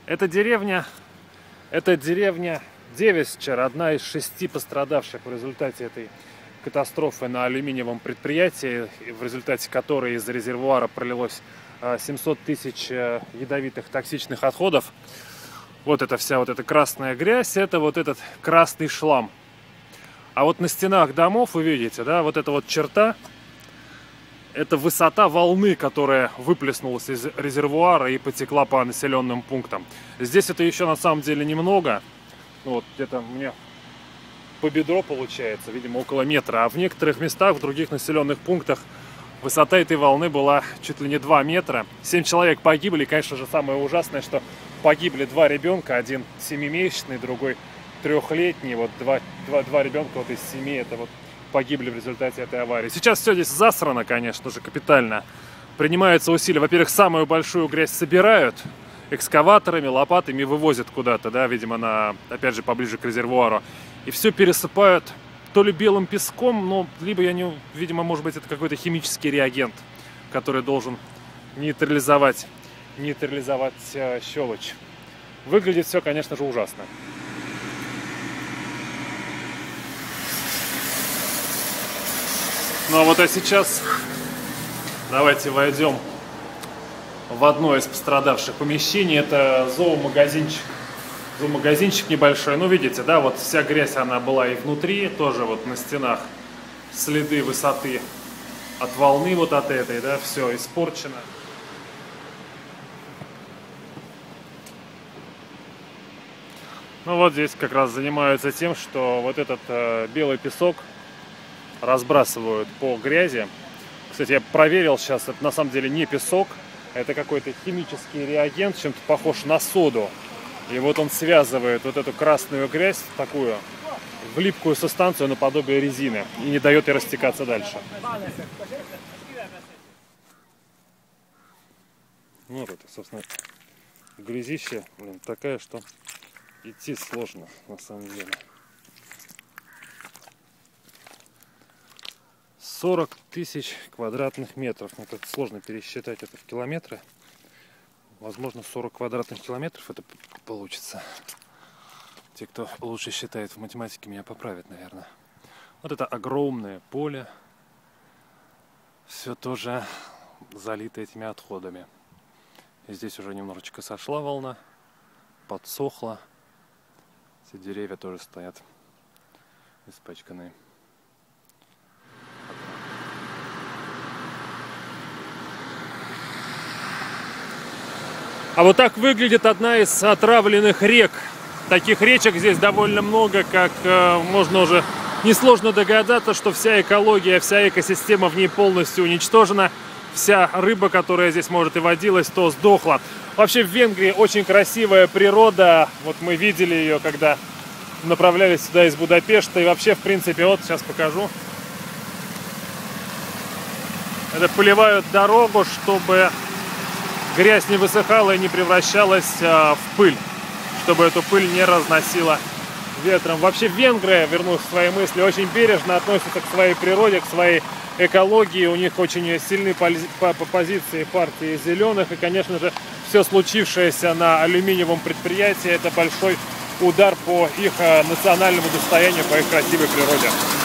Эта деревня Девесчер, одна из 6 пострадавших в результате этой катастрофы на алюминиевом предприятии, в результате которой из резервуара пролилось 700 тысяч ядовитых токсичных отходов. Вот эта вся вот эта красная грязь, это вот этот красный шлам. А вот на стенах домов вы видите, да, вот эта вот черта, это высота волны, которая выплеснулась из резервуара и потекла по населенным пунктам. Здесь это еще на самом деле немного. Ну, вот где-то мне по бедро получается, видимо, около метра. А в некоторых местах, в других населенных пунктах, высота этой волны была чуть ли не 2 метра. 7 человек погибли. И, конечно же, самое ужасное, что погибли 2 ребенка. Один 7-месячный, другой 3-летний. Вот два ребенка вот из 7 это вот погибли в результате этой аварии. Сейчас все здесь засрано, конечно же, капитально. Принимаются усилия. Во-первых, самую большую грязь собирают экскаваторами, лопатами, вывозят куда-то, да, видимо, опять же, поближе к резервуару. И все пересыпают то ли белым песком, но либо, видимо, может быть, это какой-то химический реагент, который должен нейтрализовать щелочь. Выглядит все, конечно же, ужасно. Ну а вот сейчас давайте войдем в одно из пострадавших помещений. Это зоомагазинчик. Зоомагазинчик небольшой. Ну, видите, да, вот вся грязь, она была и внутри, тоже вот на стенах следы высоты от волны вот от этой, да, все испорчено. Ну, вот здесь как раз занимаются тем, что вот этот белый песок разбрасывают по грязи. Кстати, я проверил сейчас, это на самом деле не песок, это какой-то химический реагент, чем-то похож на соду. И вот он связывает вот эту красную грязь, такую, в липкую субстанцию наподобие резины, и не дает ей растекаться дальше. Ну, вот это, собственно, грязища, блин, такая, что идти сложно, на самом деле. 40 тысяч квадратных метров. Ну, это сложно пересчитать это в километры. Возможно, 40 квадратных километров это получится. Те, кто лучше считает в математике, меня поправят, наверное. Вот это огромное поле. Все тоже залито этими отходами. И здесь уже немножечко сошла волна, подсохла. Эти деревья тоже стоят испачканные. А вот так выглядит одна из отравленных рек. Таких речек здесь довольно много, как можно уже несложно догадаться, что вся экология, вся экосистема в ней полностью уничтожена. Вся рыба, которая здесь, может, и водилась, то сдохла. Вообще в Венгрии очень красивая природа. Вот мы видели ее, когда направлялись сюда из Будапешта. И вообще, в принципе, вот сейчас покажу. Это поливают дорогу, чтобы грязь не высыхала и не превращалась в пыль, чтобы эту пыль не разносила ветром. Вообще венгры, вернусь к своей мысли, очень бережно относятся к своей природе, к своей экологии. У них очень сильные позиции партии зеленых. И, конечно же, все случившееся на алюминиевом предприятии — это большой удар по их национальному достоянию, по их красивой природе.